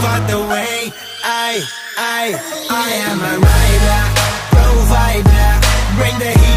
out the way. I am a rider, provider, bring the heat.